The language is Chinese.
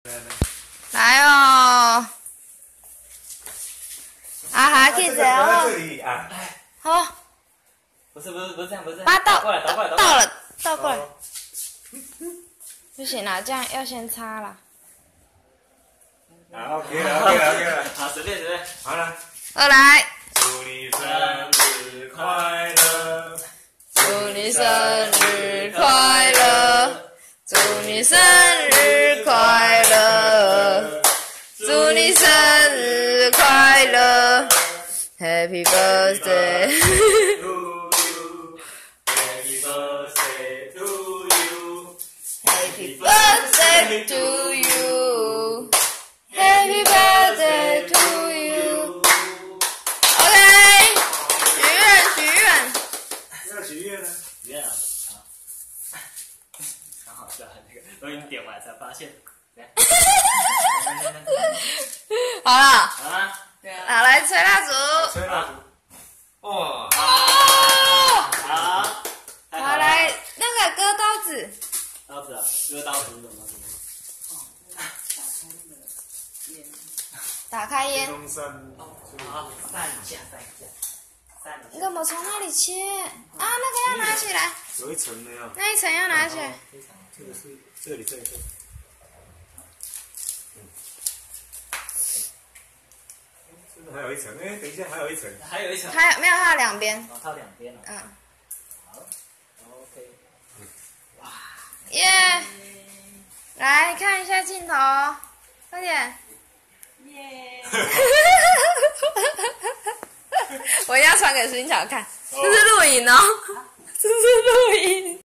来哦！啊，可以这样哦。好。 不是这样，不是这样。 把它倒过来，倒过来， 倒过来。不行啦，这样要先擦啦。 啊 ，OK 了。 好，随便。 好了。 二来。 祝你生日快乐！ 祝你生日快乐！祝你生日快乐！祝你生日快乐 ！Happy birthday！ Happy birthday to you! Happy birthday to you! Happy birthday to you! OK， 许愿。 要许愿呢？ 许愿啊！好，好笑那个，我已经点完才发现。 好了， 好啊， 好来吹蜡烛。 吹蜡烛。哇！ 好， 好来那个割刀子。 刀子啊，割刀子是什么？ 打开烟。 好，散一下。 你怎么从那里切啊？那个要拿起来。 有一层的呀。 那一层要拿起来。 这个是这里。还有一层，哎，等一下，还有一层。 还有一层。 还有没有？它有两边。 哦，它有两边了。好 ，OK。哇， 耶！来看一下镜头，快点。耶！我一定要传给孙巧看，这是录影哦，这是录影。